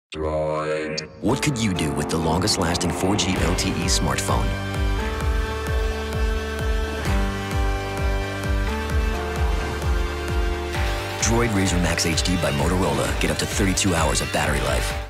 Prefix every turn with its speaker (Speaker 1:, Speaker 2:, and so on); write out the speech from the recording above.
Speaker 1: Droid.
Speaker 2: What could you do with the longest-lasting 4G LTE smartphone? Droid Razr Max HD by Motorola. Get up to 32 hours of battery life.